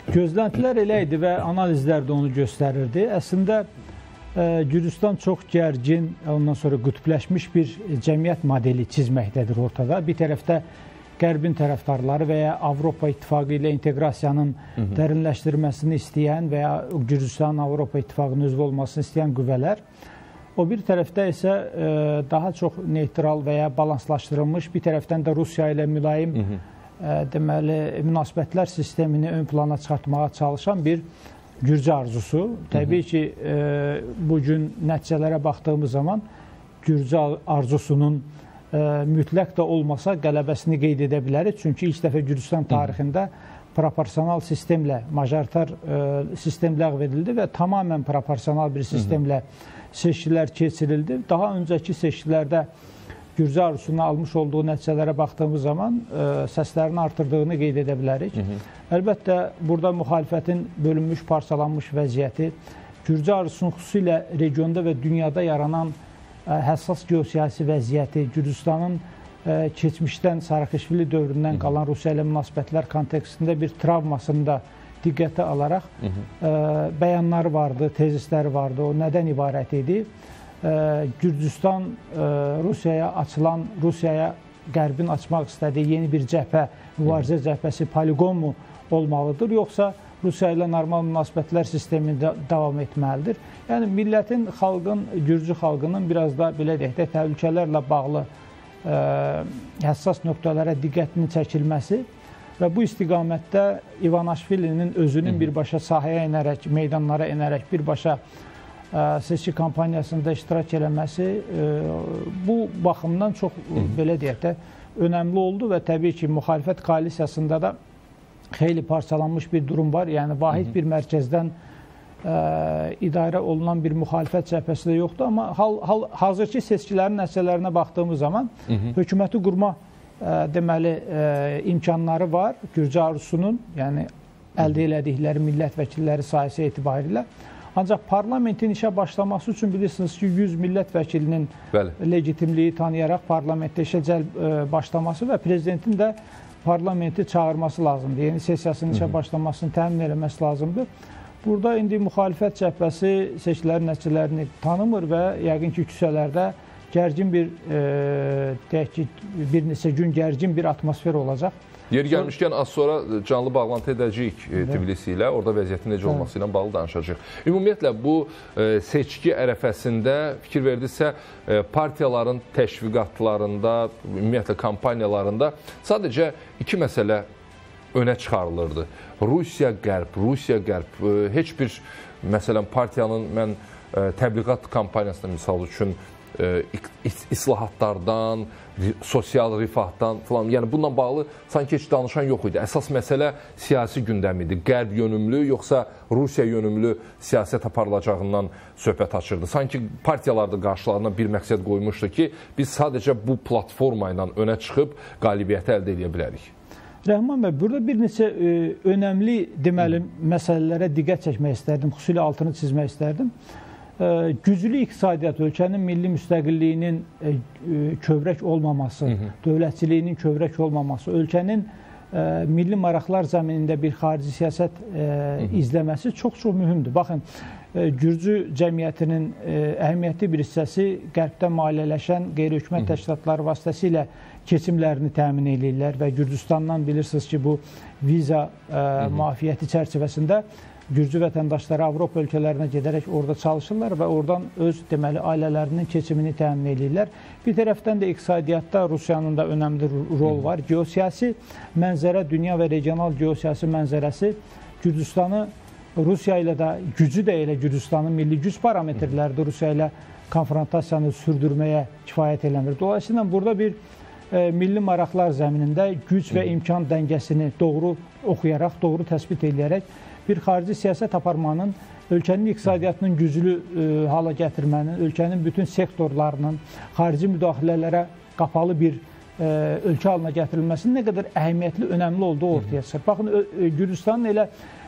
Gözləntilər elə idi və analizlər də onu göstərirdi. Əslində Gürcüstan çox gərgin, ondan sonra qütbləşmiş bir cəmiyyət modeli çizməkdədir ortada. Bir tərəfdə Qərbin tərəfdarları və ya Avropa İttifaqı ilə inteqrasiyanın dərinləşdirməsini istəyən və ya Gürcüstanın Avropa İttifaqının üzv olmasını istəyən qüvvələr. O bir tərəfdə isə daha çox neytral və ya balanslaşdırılmış, bir tərəfdən də Rusiya ilə mülayim deməli, münasibətlər sistemini ön plana çıxartmağa çalışan bir Gürcü arzusu. Təbii ki, bugün nəticələrə baxdığımız zaman Gürcü arzusunun mütləq də olmasa qələbəsini qeyd edə bilərik. Çünki ilk dəfə Gürcüstan tarixində proporsional sistemlə, majoritar sistem ləğv edildi və tamamən proporsional bir sistemlə seçkilər keçirildi. Daha öncəki seçkilərdə Gürcü arzusuna almış olduğu nəticələrə baxdığımız zaman səslərini artırdığını qeyd edə bilərik. Əlbəttə, burada müxalifətin bölünmüş, parçalanmış vəziyyəti, Gürcü arzusunun xüsusilə regionda və dünyada yaranan həssas geosiyasi vəziyyəti, Gürcüstanın keçmişdən, Sarıkişvili dövründən qalan Rusiya ilə münasibətlər kontekstində bir travmasını da diqqətə alaraq bəyanları vardı, tezisləri vardı. O nədən ibarət idi? Gürcüstan Rusiyaya açılan, Rusiyaya Qərbin açmaq istədiyi yeni bir cəbhə, mübarizə cəbhəsi poliqonmu olmalıdır, yoxsa Rusiya ilə normal münasibətlər sistemində davam etməlidir? Yəni, millətin, xalqın, Gürcü xalqının biraz da, belə deyək də, təhlükələrlə bağlı həssas nöqtələrə diqqətinin çəkilməsi və bu istiqamətdə İvanişvilinin özünün birbaşa sahəyə enərək, meydanlara enərək, birbaşa seçki kampaniyasında iştirak eləməsi bu baxımdan çox, belə deyək də, önəmli oldu və təbii ki, müxalifət koalisiyasında da xeyli parçalanmış bir durum var. Yəni, vahid bir mərkəzdən idarə olunan bir müxalifət cəbhəsi də yoxdur. Amma hazırki seçkilərin nəticələrinə baxdığımız zaman hökuməti qurma deməli imkanları var Gürcü arzusunun, yəni əldə elədikləri millət vəkilləri sayısı etibarilə. Ancaq parlamentin işə başlaması üçün bilirsiniz ki, 100 millət vəkilinin legitimliyi tanıyaraq parlamentdə işə başlaması və prezidentin də parlamenti çağırması lazımdır. Yeni sessiyasının işə başlamasını təmin eləməsi lazımdır. Burada indi müxalifət cəbhəsi seçkilərin nəticələrini tanımır və yəqin ki, küçələrdə gərgin bir, deyək ki, bir neçə gün gərgin bir atmosfer olacaq. Yeri gəlmişkən, az sonra canlı bağlantı edəcəyik Tbilisi ilə, orada vəziyyətin necə olması ilə bağlı danışacaq. Ümumiyyətlə, bu seçki ərəfəsində fikir verdinizsə, partiyaların təşviqatlarında, ümumiyyətlə, kampaniyalarında sadəcə iki məsələ önə çıxarılırdı. Rusiya-Qərb, Rusiya-Qərb, heç bir, məsələn, partiyanın mən təbliğat kampaniyasında misal üçün islahatlardan, sosial rifahdan falan, yəni bununla bağlı sanki heç danışan yox idi. Əsas məsələ siyasi gündəm idi. Qərb yönümlü, yoxsa Rusiya yönümlü siyasət aparılacağından söhbət açırdı. Sanki partiyalar da qarşılarına bir məqsəd qoymuşdu ki, biz sadəcə bu platforma ilə önə çıxıb qalibiyyəti əldə edə bilərik. Rəhman bəy, burada bir neçə önəmli, deməli, məsələlərə diqqət çəkmək istərdim, xüsusilə altını çizmək istərdim. Güclü iqtisadiyyat, ölkənin milli müstəqilliyinin kövrək olmaması, dövlətçiliyinin kövrək olmaması, ölkənin milli maraqlar zəminində bir xarici siyasət izləməsi çox-çox mühümdür. Baxın, Gürcü cəmiyyətinin əhəmiyyətli bir hissəsi qərbdən maliyyələşən qeyri-hökumət təşkilatları vasitəsilə keçimlərini təmin edirlər və Gürcüstandan bilirsiniz ki, bu viza müafiyyəti çərçivəsində Gürcü vətəndaşları Avropa ölkələrinə gedərək orada çalışırlar və oradan öz deməli ailələrinin keçimini təmin edirlər. Bir tərəfdən də iqtisadiyyatda Rusiyanın da önəmli rol var. Geosiyasi mənzərə, dünya və regional geosiyasi mənzərəsi Gürcüstanı Rusiya ilə də, gücü də elə Gürcüstanın milli güc parametrləridir, Rusiya ilə konfrontasiyanı sürdürməyə kifayət eləmir. Dolayısıyla burada bir milli maraqlar zəminində güc və imkan dəngəsini doğru oxuyaraq, doğru təsbit edərək bir xarici siyasət aparmanın, ölkənin iqtisadiyyatının güclü hala gətirmənin, ölkənin bütün sektorlarının xarici müdaxilələrə qapalı bir ölkə halına gətirilməsinin nə qədər əhəmiyyətli, önəmli olduğu ortaya çıxır. Baxın, Gürcüstanın elə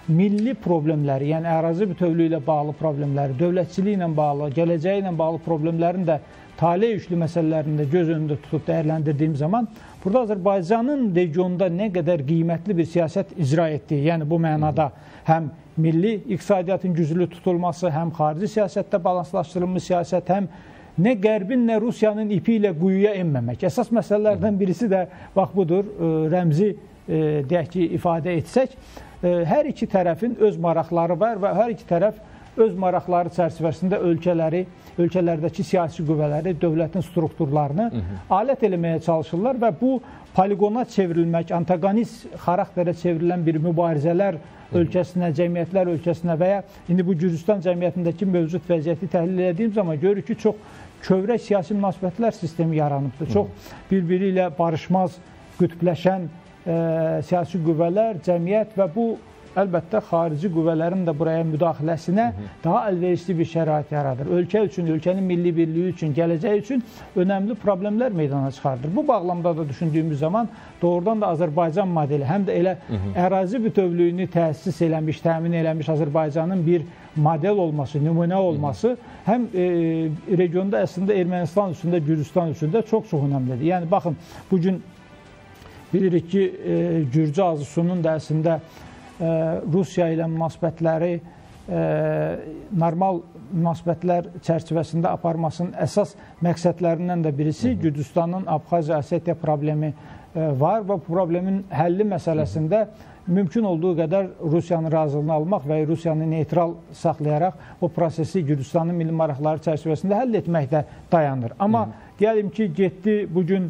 milli problemləri, yəni ərazi bütövlüyü ilə bağlı problemləri, dövlətçiliyi ilə bağlı, gələcəyi ilə bağlı problemlərin də tale yüklü məsələlərində göz önündə tutub dəyərləndirdiyim zaman burada Azərbaycanın regionda nə qədər qiymətli bir siyasət icra etdiyi, yəni bu mənada həm milli iqtisadiyyatın güclü tutulması, həm xarici siyasətdə balanslaşdırılmış siyasət, həm nə Qərbin, nə Rusiyanın ipi ilə quyuya enməmək. Əsas məsələlərdən birisi də bax budur, rəmzi deyək ki, ifadə etsək, hər iki tərəfin öz maraqları var və hər iki tərəf öz maraqları çərçivəsində ölkələrdəki siyasi qüvvələri, dövlətin strukturlarını alət eləməyə çalışırlar və bu poligona çevrilmək, antagonist xarakterə çevrilən bir mübarizələr ölkəsinə, cəmiyyətlər ölkəsinə və ya indi bu Gürcüstan cəmiyyətindəki mövcud vəziyyəti təhlil edədiyim zaman görürük ki, çox kövrək siyasi münasibətlər sistemi yaranıbdır. Çox bir-biri ilə barışmaz, qütbləşən siyasi qüvvələr, cəmiyyət və bu əlbəttə xarici qüvvələrin də buraya müdaxiləsinə daha əlverişli bir şərait yaradır. Ölkə üçün, ölkənin milli birliyi üçün, gələcəyi üçün önəmli problemlər meydana çıxardır. Bu bağlamda da düşündüyümüz zaman doğrudan da Azərbaycan modeli, həm də elə ərazi bütövlüyünü təsis eləmiş, təmin eləmiş Azərbaycanın bir model olması, nümunə olması həm regionda əslində Ermənistan üçün də, Gürcüstan üçün də çox-çox önəmlidir. Yəni, baxın, bugün bilirik ki, Gürcü arzusunun da əslində Rusiya ilə münasibətləri normal münasibətlər çərçivəsində aparmasının əsas məqsədlərindən də birisi Gürcüstanın Abxaziya-Osetiya problemi var və bu problemin həlli məsələsində mümkün olduğu qədər Rusiyanın razılığını almaq və Rusiyanı neytral saxlayaraq o prosesi Gürcüstanın milli maraqları çərçivəsində həll etməkdə dayanır. Amma deyəlim ki, getdi bugün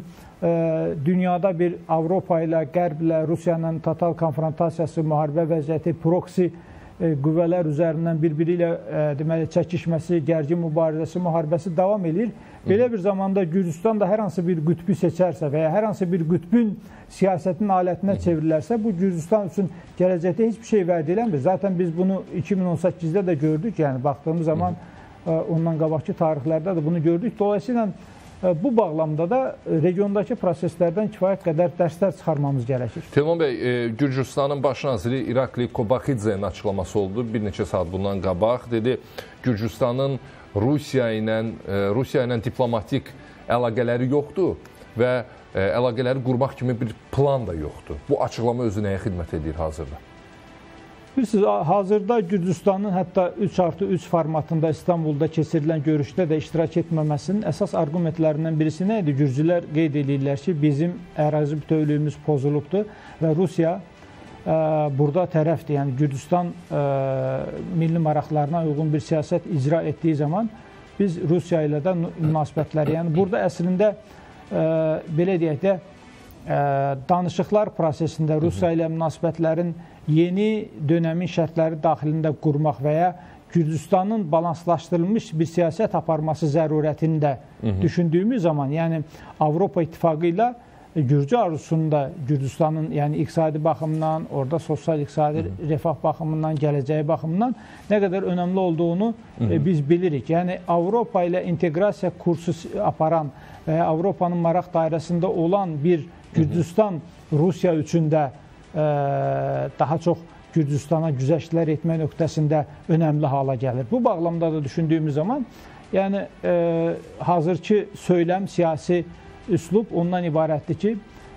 dünyada bir Avropa ilə, Qərb ilə, Rusiyanın total konfrontasiyası, müharibə vəziyyəti, proksi qüvvələr üzərindən bir-biri ilə deməli, çəkişməsi, gərgin mübarizəsi, müharibəsi davam edir. Belə bir zamanda Gürcüstan da hər hansı bir qütbü seçərsə və ya hər hansı bir qütbün siyasətin alətinə çevrilərsə, bu Gürcüstan üçün gələcəkdə heç bir şey vəd eləmir. Zaten biz bunu 2018-də də gördük, yəni baxdığımız zaman ondan qabaqki tarixlərdə də bunu gördük. Dolayısıyla bu bağlamda da regiondakı proseslərdən kifayət qədər dərslər çıxarmamız gərəkir. Teğmen bəy, Gürcüstanın baş naziri İrakli Kobaxidze'nin açıqlaması oldu bir neçə saat bundan qabaq. Dedi, Gürcüstanın Rusiya ilə diplomatik əlaqələri yoxdur və əlaqələri qurmaq kimi bir plan da yoxdur. Bu açıqlama özü nəyə xidmət edir hazırda? Bilirsiniz, hazırda Gürcüstanın hətta 3+3 formatında İstanbulda keçirilən görüşdə də iştirak etməməsinin əsas argumentlərindən birisi nə idi? Gürcülər qeyd edirlər ki, bizim ərazi bütövlüyümüz pozulubdur və Rusiya burada tərəfdir. Yəni Gürcüstan milli maraqlarına uyğun bir siyasət icra etdiyi zaman biz Rusiya ilə də münasibətləri, yəni burada əslində belə deyək də danışıqlar prosesində Rusiya ilə münasibətlərin yeni dönəmin şərtləri daxilində qurmaq və ya Gürcüstanın balanslaşdırılmış bir siyasət aparması zərurətini də düşündüyümüz zaman, yəni Avropa İttifaqı ilə Gürcü arzusunda Gürcüstanın yəni iqtisadi baxımdan, orada sosial-iqtisadi refah baxımından, gələcəyi baxımından nə qədər önəmli olduğunu biz bilirik. Yəni Avropa ilə inteqrasiya kursu aparan və ya Avropanın maraq dairəsində olan bir Gürcüstan Rusiya üçün də daha çox Gürcüstana güzəştlər etmək nöqtəsində önəmli hala gəlir. Bu bağlamda da düşündüyümüz zaman, yəni hazırki söyləm, siyasi üslub ondan ibarətdir ki,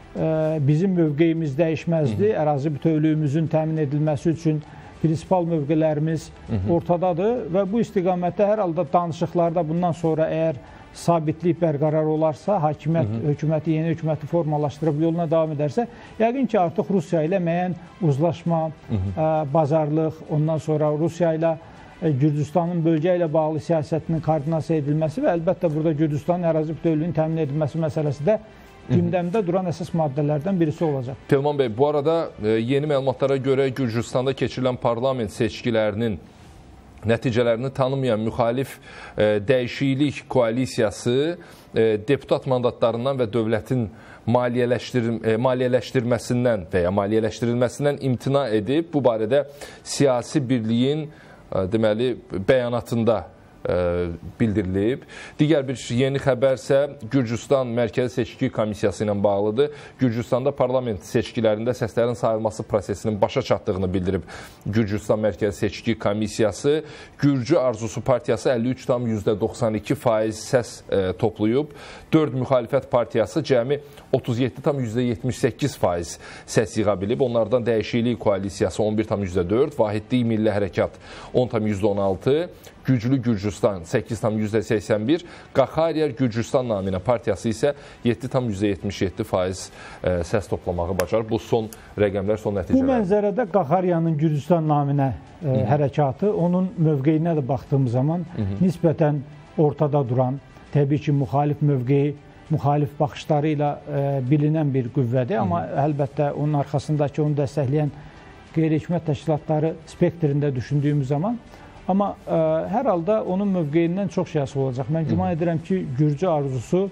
bizim mövqeyimiz dəyişməzdir, ərazi bütövlüyümüzün təmin edilməsi üçün prinsipal mövqelərimiz ortadadır və bu istiqamətdə hər halda danışıqlarda bundan sonra əgər sabitlik bərqərar olarsa, hökuməti, yeni hökuməti formalaşdırıb yoluna davam edərsə, yəqin ki, artıq Rusiya ilə müəyyən uzlaşma, bazarlıq, ondan sonra Rusiya ilə Gürcüstanın bölgə ilə bağlı siyasətinin koordinasiya edilməsi və əlbəttə burada Gürcüstanın ərazi bütövlüyünün təmin edilməsi məsələsi də gündəmdə duran əsas maddələrdən birisi olacaq. Teğmen bəy, bu arada yeni məlumatlara görə Gürcüstanda keçirilən parlament seçkilərinin nəticələrini tanımayan müxalif dəyişiklik koalisiyası deputat mandatlarından və dövlətin maliyyələşdirməsindən və ya maliyyələşdirilməsindən imtina edib. Bu barədə siyasi birliyin deməli bəyanatında bildirilib. Digər bir yeni xəbər isə Gürcüstan Mərkəzi Seçki Komissiyası ilə bağlıdır. Gürcüstanda parlament seçkilərində səslərin sayılması prosesinin başa çatdığını bildirib Gürcüstan Mərkəzi Seçki Komissiyası. Gürcü Arzusu Partiyası 53,92% səs toplayıb. 4 müxalifət partiyası cəmi 37,78% səs yığa bilib. Onlardan Dəyişiklik Koalisiyası 11,4%, Vahidlik Milli Hərəkat 10,16%, Güclü Gürcüstan 8,81%, Qaxariyər Gürcüstan naminə partiyası isə 7,77% səs toplamağı bacarır. Bu son rəqəmlər, son nəticələr. Bu mənzərədə Qaxariyanın Gürcüstan naminə hərəkatı, onun mövqeyinə də baxdığımız zaman nisbətən ortada duran, təbii ki, müxalif mövqeyi, müxalif baxışları ilə bilinən bir qüvvədir. Amma əlbəttə onun arxasındakı, onu dəstəkləyən qeyri-hökumət təşkilatları spektrində düşündüyümüz zaman, amma hər halda onun mövqeyindən çox şey asılı olacaq. Mən güman edirəm ki, Gürcü Arzusu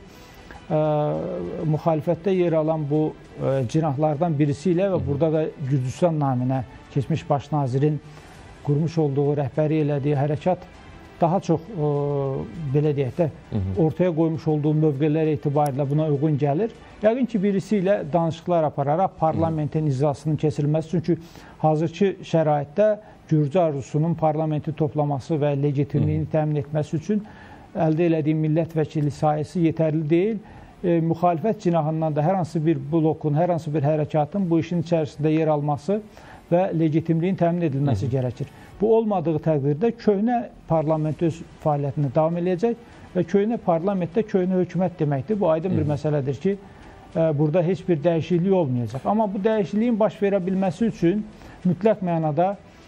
müxalifətdə yer alan bu cinahlardan birisi ilə və burada da Gürcüstan naminə keçmiş baş nazirin qurmuş olduğu, rəhbəri elədiyi hərəkat daha çox, belə deyək də, ortaya qoymuş olduğu mövqelər etibarilə buna uyğun gəlir. Yəqin ki, birisi ilə danışıqlar apararaq parlamentin icrasının keçirilməsi, çünki hazırki şəraitdə Gürcü Arzusunun parlamenti toplaması və legitimliyini təmin etməsi üçün əldə elədiyi millət vəkili sayısı yetərli deyil. Müxalifət cinahından da hər hansı bir blokun, hər hansı bir hərəkatın bu işin içərisində yer alması və legitimliyin təmin edilməsi gərəkir. Bu olmadığı təqdirdə köhnə parlament öz fəaliyyətini davam edəcək və köhnə parlamentdə köhnə hökumət deməkdir. Bu aydın bir məsələdir ki, burada heç bir dəyişiklik olmayacaq. Amma bu dəyişikliyin baş verə bilməsi üçün mütləq mənada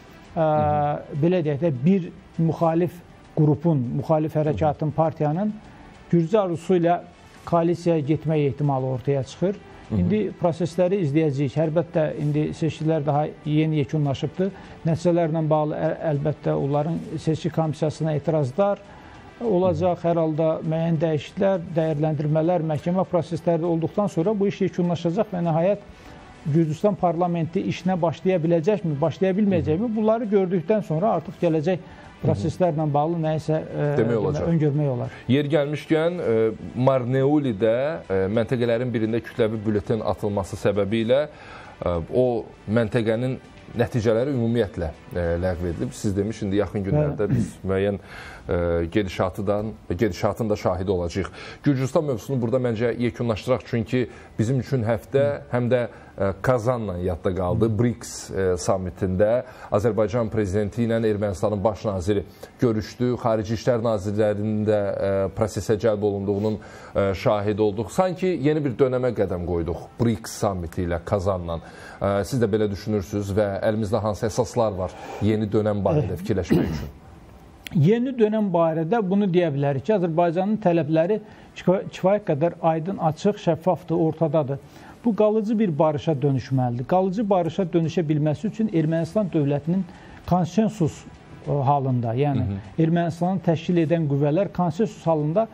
belə deyək də, bir müxalif qrupun, müxalif hərəkatın, partiyanın Gürcü Arzusu ilə koalisiyaya getmək ehtimalı ortaya çıxır. İndi prosesləri izləyəcəyik. Əlbəttə, indi seçkilər daha yeni yekunlaşıbdır. Nəticələrlə bağlı əlbəttə onların seçki komissiyasına etirazlar olacaq. Hər halda müəyyən dəyişikliklər, dəyərləndirmələr, məhkəmə prosesləri olduqdan sonra bu iş yekunlaşacaq və nəhayət Gürcüstan parlamenti işinə başlaya biləcəkmi, başlaya bilməyəcəkmi? Bunları gördükdən sonra artıq gələcək proseslərlə bağlı nəyisə öngörmək olar. Yer gəlmişkən, Marneulidə məntəqələrin birində kütləvi bülleten atılması səbəbilə o məntəqənin nəticələri ümumiyyətlə ləğv edilib. Siz demiş, indi yaxın günlərdə biz müəyyən gedişatın da şahidi olacaq. Gürcüstan mövzusunu burada məncə yekunlaşdıraq, çünki bizim üçün həftə həm də Kazanla yadda qaldı. BRICS sammitində Azərbaycan prezidenti ilə Ermənistanın baş naziri görüşdü. Xarici İşlər Nazirlərinin də prosesə cəlb olunduğunun şahidi olduq. Sanki yeni bir dönəmə qədəm qoyduq BRICS sammiti ilə, Kazanla. Siz də belə düşünürsünüz və əlimizdə hansı əsaslar var yeni dönəm barədə fikirləşmək üçün? Yeni dönəm barədə bunu deyə bilərik ki, Azərbaycanın tələbləri kifayət qədər aydın, açıq, şəffafdır, ortadadır. Bu qalıcı bir barışa dönüşməlidir. Qalıcı barışa dönüşə bilməsi üçün Ermənistan dövlətinin konsensus halında, yəni Ermənistanı təşkil edən qüvvələr konsensus halında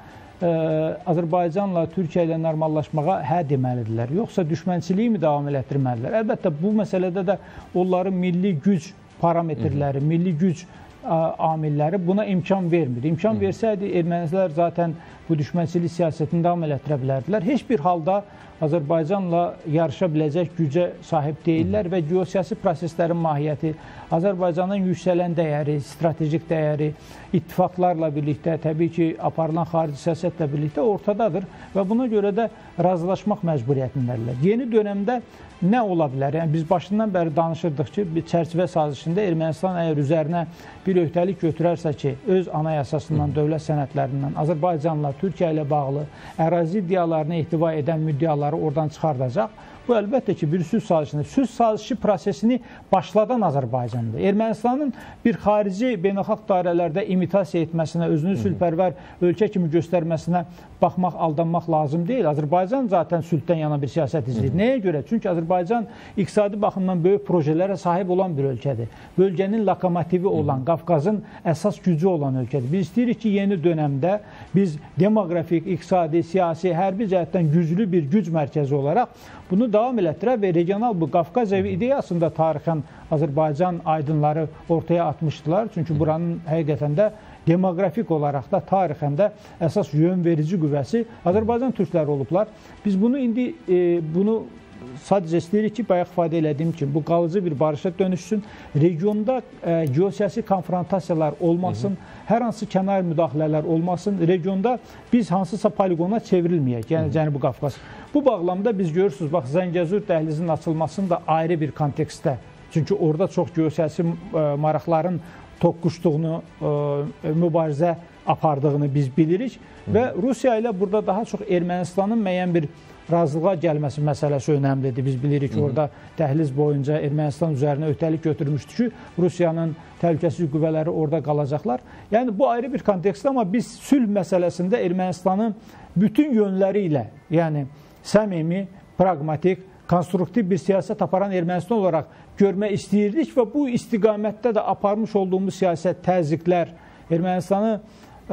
Azərbaycanla, Türkiyə ilə normallaşmağa hə deməlidirlər. Yoxsa düşmənçiliyi mi davam elətdirməlidirlər? Əlbəttə, bu məsələdə də onların milli güc parametrləri, milli güc amilləri buna imkan vermir. İmkan versəydi, ermənilər zaten bu düşmənçilik siyasətini davam elətdirə bilərdilər. Heç bir halda Azərbaycanla yarışa biləcək gücə sahib deyirlər və geosiyasi proseslərin mahiyyəti, Azərbaycanın yüksələn dəyəri, stratejik dəyəri, ittifaqlarla birlikdə, təbii ki, aparılan xarici siyasətlə birlikdə ortadadır və buna görə də razılaşmaq məcburiyyətindədirlər. Yeni dönəmdə nə ola bilər? Yəni, biz başından bəri danışırdıq ki, bir çərçivə sazişində Ermənistan əgər üzərinə bir öhdəlik götürərsə ki, öz anayasasından, dövlət sənədlərindən, Azərbaycanla, Türkiyə ilə bağlı ərazi iddialarını ehtiva edən müddiaları oradan çıxardacaq. Bu, əlbəttə ki, bir sülh sazişidir. Sülh sazişi prosesini başladan Azərbaycandır. Ermənistanın bir xarici beynəlxalq dairələrdə imitasiya etməsinə, özünü sülhpərvər ölkə kimi göstərməsinə baxmaq, aldanmaq lazım deyil. Azərbaycan zaten sülhdən yana bir siyasət izləyir. Nəyə görə? Çünki Azərbaycan iqtisadi baxımdan böyük projelərə sahib olan bir ölkədir. Bölgənin lokomotivi olan, Qafqazın əsas gücü olan ölkədir. Biz istəyirik ki, yeni dönəmdə biz demoqrafik, iqtisadi, siyasi, hərbi cəhətdən güclü bir güc mərkəzi olaraq bunu davam elətdirər və regional bu Qafqaz evi ideyasında tarixən Azərbaycan aydınları ortaya atmışdılar. Çünki buranın həqiqətən də demoqrafik olaraq da tarixən də əsas yön verici qüvvəsi Azərbaycan türkləri olublar. Biz bunu indi sadəcə istəyirik ki, bayaq ifadə elədiyim kimi bu qalıcı bir barışa dönüşsün, regionda geosiyasi konfrontasiyalar olmasın, hər hansı kənar müdaxilələr olmasın, regionda biz hansısa poligona çevrilməyək, yəni Cənubi Qafqaz. Bu bağlamda biz görürsünüz, bax, Zəngəzur dəhlizinin açılmasını da ayrı bir kontekstdə, çünki orada çox geosiyasi maraqların toqquşduğunu, mübarizə apardığını biz bilirik və Rusiya ilə burada daha çox Ermənistanın müəyyən bir razılığa gəlməsi məsələsi önəmlidir. Biz bilirik ki, orada dəhliz boyunca Ermənistan üzərinə öhdəlik götürmüşdü ki, Rusiyanın təhlükəsizlik qüvvələri orada qalacaqlar. Yəni, bu ayrı bir kontekstdə, amma biz sülh məsələsində Ermənistanın bütün yönləri ilə, yəni səmimi, praqmatik, konstruktiv bir siyasət aparan Ermənistan olaraq görmək istəyirdik və bu istiqamətdə də aparmış olduğumuz siyasət, təzyiqlər Ermənistanı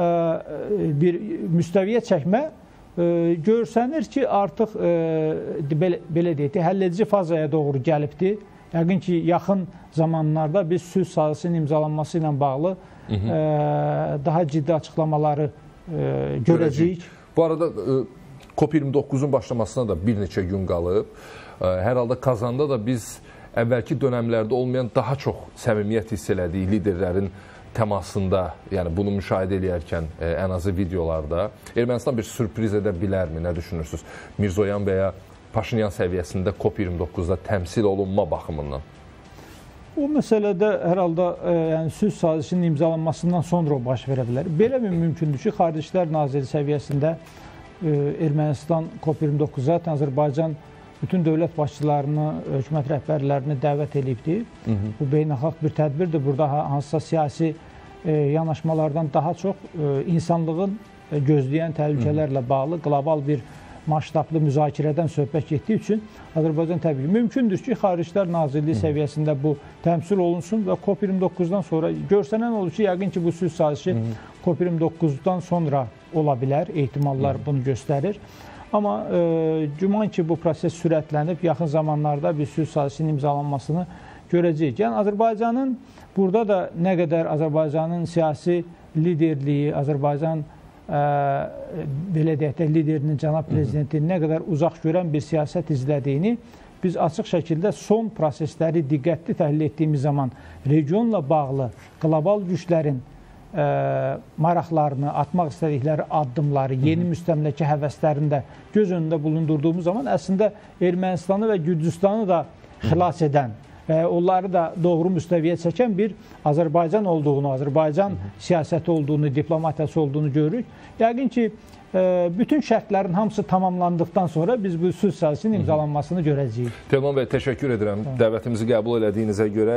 bir müstəviyə çəkmə görsənir ki, artıq belə deyək, həlledici fazaya doğru gəlibdir. Yəqin ki, yaxın zamanlarda biz sülh sazişinin imzalanması ilə bağlı daha ciddi açıqlamaları görəcəyik. Bu arada COP29-un başlamasına da bir neçə gün qalıb. Hər halda Kazanda da biz əvvəlki dönəmlərdə olmayan daha çox səmimiyyət hiss elədik liderlərin təmasında, yəni bunu müşahidə edərkən ən azı videolarda. Ermənistan bir sürpriz edə bilərmi? Nə düşünürsünüz? Mirzoyan və ya Paşinyan səviyyəsində COP29-da təmsil olunma baxımından? O məsələdə hər halda sülh sazişinin imzalanmasından sonra o baş verə bilər. Belə bir mümkündür ki, Xarici İşlər Naziri səviyyəsində Ermənistan COP29-a Azərbaycan bütün dövlət başçılarını, hökumət rəhbərlərini dəvət edibdir. Bu beynəlxalq bir tədbirdir. Burada hansısa siyasi yanaşmalardan daha çox insanlığın gözləyən təhlükələrlə bağlı qlobal bir maştablı müzakirədən söhbət getdiyi üçün Azərbaycan təbii ki, mümkündür ki, Xarici İşlər Nazirliyi səviyyəsində bu təmsil olunsun və COP29-dan sonra görsənən olur ki, yəqin ki, bu sülh sazişi COP29-dan sonra ola bilər, ehtimallar bunu göstərir. Amma güman ki, bu proses sürətlənib, yaxın zamanlarda bir sülh sazişinin imzalanmasını görəcəyik. Yəni, Azərbaycanın burada da nə qədər Azərbaycanın siyasi liderliyi, Azərbaycan belə deyək də liderinin, cənab prezidentinin nə qədər uzaq görən bir siyasət izlədiyini biz açıq şəkildə son prosesləri diqqətli təhlil etdiyimiz zaman regionla bağlı qlobal güclərin maraqlarını, atmaq istədikləri addımları, yeni müstəmləkə həvəslərini də göz önündə bulundurduğumuz zaman əslində Ermənistanı və Gürcüstanı da xilas edən və onları da doğru müstəviyə çəkən bir Azərbaycan olduğunu, Azərbaycan siyasəti olduğunu, diplomatiyası olduğunu görürük. Yəqin ki, bütün şərtlərin hamısı tamamlandıqdan sonra biz bu sülh sazişinin imzalanmasını görəcəyik. Teoman bəy, təşəkkür edirəm dəvətimizi qəbul elədiyinizə görə.